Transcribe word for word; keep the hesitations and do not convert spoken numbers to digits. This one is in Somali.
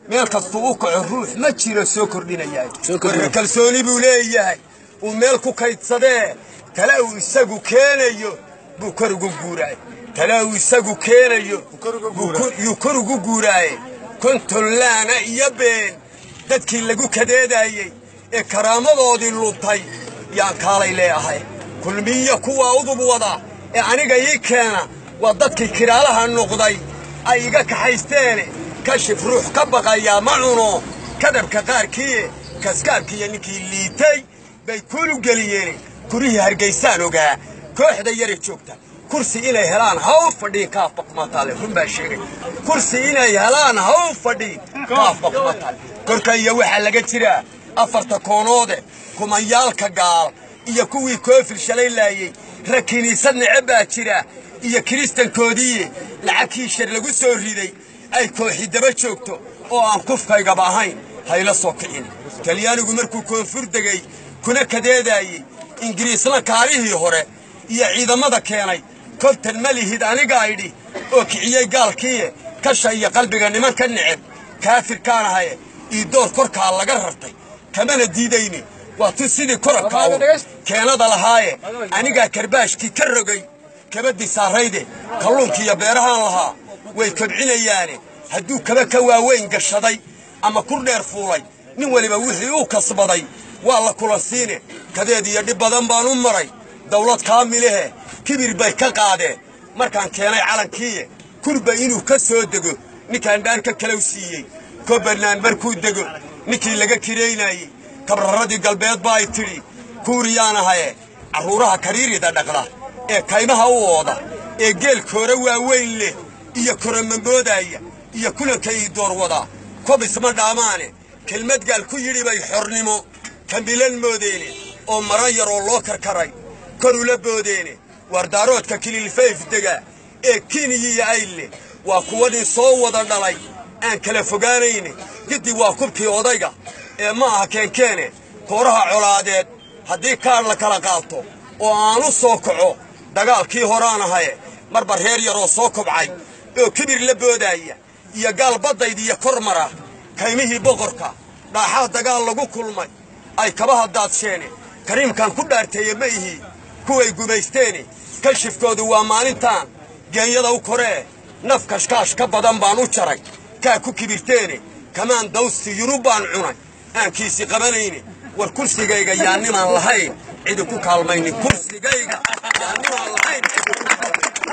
meel kasta uu kaco ruux ma jiro soo kordhinayay war kalsooni buu leeyahay uu meel ku kaydsadee tala uu isagu keenayo buu kor ugu guuray tala uu isagu keenayo buu kor ugu guuray kontollaana iyo been dadkii lagu kadeedayay ee karaamadoodii luntay yaan kaalay leeyahay kulmiye kuwa udub wada ee aniga ii keena waa dadkii kiraalaha noqday ay iga kaxaysteen kashif ruux ka baqaya ma cuno kadabka qaarkii kaskaarkii ninkii liitay bay kulu galiyeen kurihii hargeysaan ogaa kooxda yar joogta kursi inay helaan haw fadhi ka faqmataale runba sheegay kursi inay helaan haw fadhi ka faqmataale korkaya waxa laga jira afarta koonoode kumayaalka gaal iyo kuwii koofil shalay laayay rakiniisad necbaa jira iyo kristankoodii lacagkii shir lagu soo riday ay kooxi daba joogto oo aan kufkayga ahayn hayla soo kicin talyaanigu markuu koonfur degay kuna kadeedayay ingiriisna kaalihii hore iyo ciidamada keenay kontan malihid aniga aydhi oo kiciyay gaalkii kasha iyo qalbiga nimanka neceb kaafirkaan ahay ii door korkaa laga rartay kamana diidayni waa tu sidii korabkaa keenada lahaaye anigaa karbaashkii ka rogay kabadii saarayde kalluunkiiyo beerahaan lahaa way kobcinayaane hadduu kaba ka waaweyn gashaday ama ku dheer fuulay nin waliba wixii uu kasbaday waa la kula siine kadeed iyo dhib badan baan u maray dawlad kaamilehe kibir bay ka qaadeen markaan keenay calankii kurba inuu ka soo dego ninkaan dhaanka kala siiyey kobanaan markuu dego ninkii laga kireynayay kabraradii galbeed baa ay tiri kuuriyaan ahaye caruuraha kariirida dhaqda ee kaymaha u ooda ee geel koora waaweyn leh iyo koramamboodaya iyo kulanka ii door wada kobisma dhaamaane kelmad gaal ku yidhi bay xornimo kambilan moodeene oo maran yaroo loo karkaray kor ula boodeene wardaaroodka kililfayf dega ee kiniyiyo ayle waa kuwadii soo wada dhalay aan kala fogaanayne giddi waa kubkii odayga ee ma aha keenkeene kooraha colaadeed haddii kaadh la kala qaato oo aanu soo kaco dagaalkii horaan ahaye marba reer yaroo soo kobcay oo kibir la boodaya iyo gaal baddayd iyo kor mara kaymihii boqorka dhaaxaa dagaal lagu kulmay ay kabaha daadsheene kariimkan ku dhaarteeye ma ihi kuway gumaysteene kashifkoodu waa maalintaan geenyada u koree naf kashkaash ka badan baan u jaray kaa ku kibirteene kamaan dawsti yurub baan cunay aankiisi qabanayne war kursigayga yaa nimaan lahayn cidi ku kaalmaynin kursigayga yaa nimaan lahayn